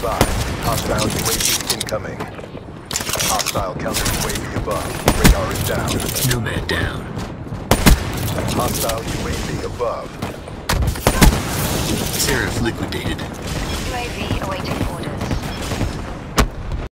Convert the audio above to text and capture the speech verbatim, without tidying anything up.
advised. Hostile U A V incoming. Hostile counter U A V above. Radar is down. Nomad down. Hostile U A V above. Seraph liquidated. U A V awaiting